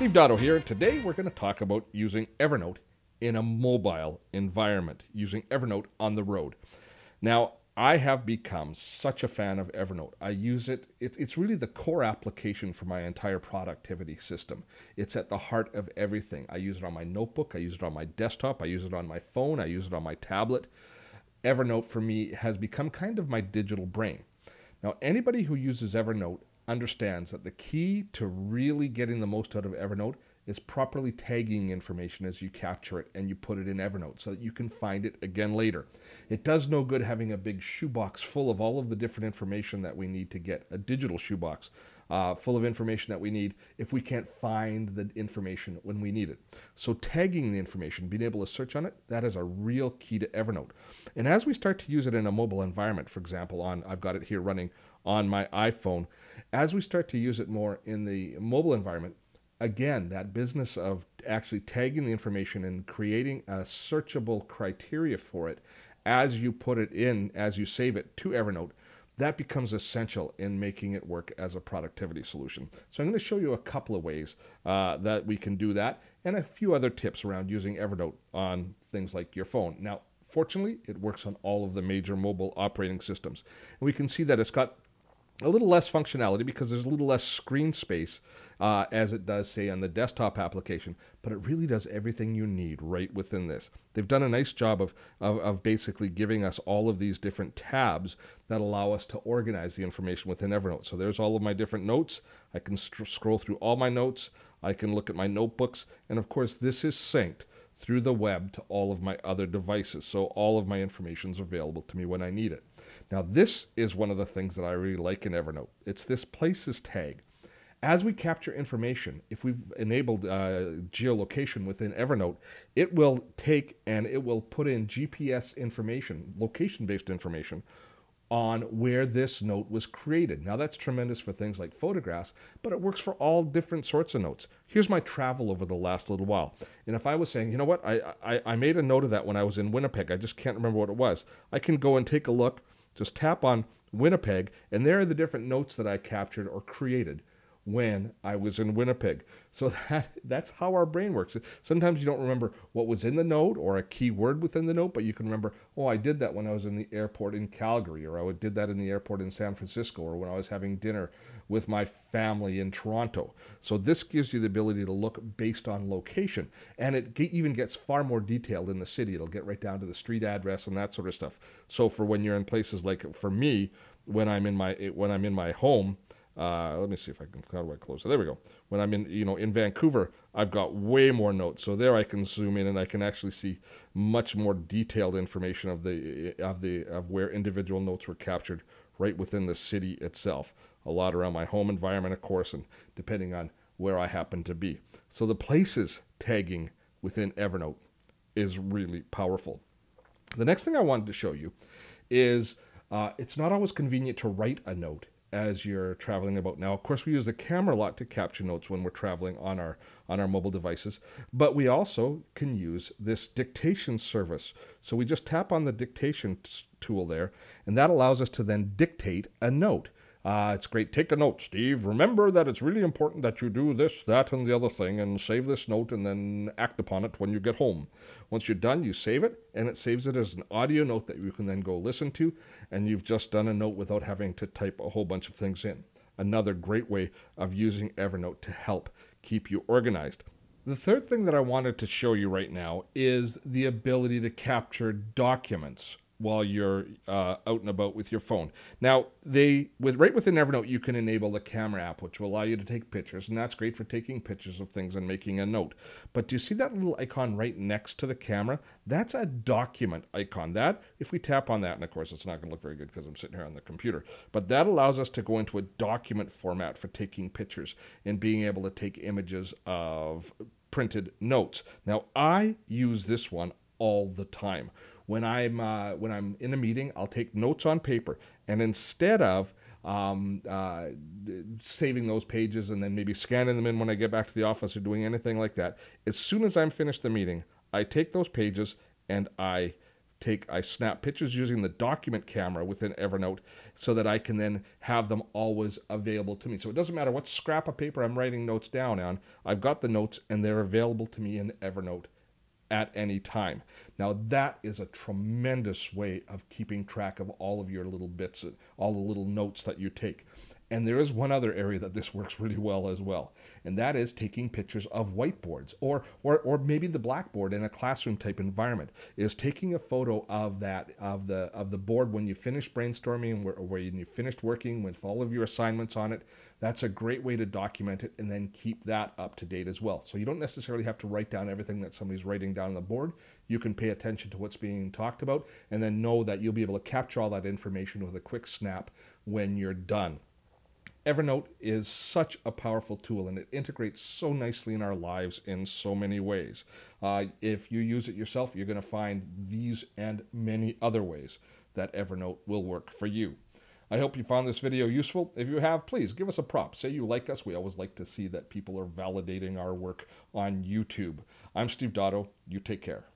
Steve Dotto here. Today we're going to talk about using Evernote in a mobile environment, using Evernote on the road. Now, I have become such a fan of Evernote. I use it. It's really the core application for my entire productivity system. It's at the heart of everything. I use it on my notebook. I use it on my desktop. I use it on my phone. I use it on my tablet. Evernote for me has become kind of my digital brain. Now, anybody who uses Evernote understands that the key to really getting the most out of Evernote is properly tagging information as you capture it and you put it in Evernote so that you can find it again later. It does no good having a big shoebox full of all of the different information that we need to get, a digital shoebox full of information that we need if we can't find the information when we need it. So tagging the information, being able to search on it, that is a real key to Evernote. And as we start to use it in a mobile environment, for example, I've got it here running on my iPhone, as we start to use it more in the mobile environment, again, that business of actually tagging the information and creating a searchable criteria for it as you put it in, as you save it to Evernote, that becomes essential in making it work as a productivity solution. So I'm going to show you a couple of ways that we can do that and a few other tips around using Evernote on things like your phone. Now, fortunately, it works on all of the major mobile operating systems. And we can see that it's got a little less functionality because there's a little less screen space as it does, say, on the desktop application, but it really does everything you need right within this. They've done a nice job of basically giving us all of these different tabs that allow us to organize the information within Evernote. So there's all of my different notes. I can scroll through all my notes. I can look at my notebooks. And of course, this is synced through the web to all of my other devices. So all of my information is available to me when I need it. Now, this is one of the things that I really like in Evernote. It's this places tag. As we capture information, if we've enabled geolocation within Evernote, it will take and it will put in GPS information, location-based information, on where this note was created. Now, that's tremendous for things like photographs, but it works for all different sorts of notes. Here's my travel over the last little while. And if I was saying, you know what, I made a note of that when I was in Winnipeg. I just can't remember what it was. I can go and take a look, just tap on Winnipeg, and there are the different notes that I captured or created when I was in Winnipeg. So that's how our brain works. Sometimes you don't remember what was in the note or a key word within the note, but you can remember, oh, I did that when I was in the airport in Calgary, or I did that in the airport in San Francisco, or when I was having dinner with my family in Toronto. So this gives you the ability to look based on location, and it even gets far more detailed in the city. It'll get right down to the street address and that sort of stuff. So for when you're in places like, for me, when I'm in my home, let me see if I can, how do I close it? There we go. When I'm in Vancouver, I've got way more notes. So there I can zoom in and I can actually see much more detailed information of where individual notes were captured right within the city itself. A lot around my home environment, of course, and depending on where I happen to be. So the places tagging within Evernote is really powerful. The next thing I wanted to show you is it's not always convenient to write a note as you're traveling about. Now, of course, we use the camera a lot to capture notes when we're traveling on our mobile devices, but we also can use this dictation service. So we just tap on the dictation tool there, and that allows us to then dictate a note. It's great. Take a note, Steve. Remember that it's really important that you do this, that, and the other thing, and save this note and then act upon it when you get home. Once you're done, you save it, and it saves it as an audio note that you can then go listen to, and you've just done a note without having to type a whole bunch of things in. Another great way of using Evernote to help keep you organized. The third thing that I wanted to show you right now is the ability to capture documents while you're out and about with your phone. Now, right within Evernote, you can enable the camera app, which will allow you to take pictures, and that's great for taking pictures of things and making a note. But do you see that little icon right next to the camera? That's a document icon. That, if we tap on that, and of course it's not going to look very good because I'm sitting here on the computer, but that allows us to go into a document format for taking pictures and being able to take images of printed notes. Now, I use this one all the time. When I'm in a meeting, I'll take notes on paper, and instead of saving those pages and then maybe scanning them in when I get back to the office or doing anything like that, as soon as I'm finished the meeting, I take those pages and I I snap pictures using the document camera within Evernote so that I can then have them always available to me. So it doesn't matter what scrap of paper I'm writing notes down on, I've got the notes and they're available to me in Evernote at any time. Now that is a tremendous way of keeping track of all of your little bits, all the little notes that you take. And there is one other area that this works really well as well, and that is taking pictures of whiteboards or maybe the blackboard in a classroom type environment. Is taking a photo of the board when you finish brainstorming, where you finished working with all of your assignments on it. That's a great way to document it and then keep that up to date as well. So you don't necessarily have to write down everything that somebody's writing down on the board. You can pay attention to what's being talked about and then know that you'll be able to capture all that information with a quick snap when you're done. Evernote is such a powerful tool and it integrates so nicely in our lives in so many ways. If you use it yourself, you're going to find these and many other ways that Evernote will work for you. I hope you found this video useful. If you have, please give us a prop. Say you like us. We always like to see that people are validating our work on YouTube. I'm Steve Dotto. You take care.